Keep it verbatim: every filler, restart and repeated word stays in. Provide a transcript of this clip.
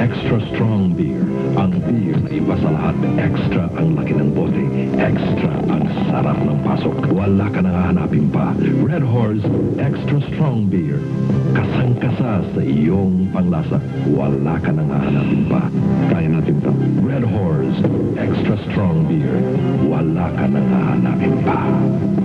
Extra strong beer. Ang beer na iba sa lahat. Extra ang laki ng bote. Extra ang sarap ng pasok. Wala ka nang hahanapin pa. Red Horse Extra Strong Beer. Kasang-kasa sa iyong panglasa. Wala ka nang hahanapin pa. Kaya natin to. Red Horse Extra Strong Beer. Wala ka nang hahanapin pa.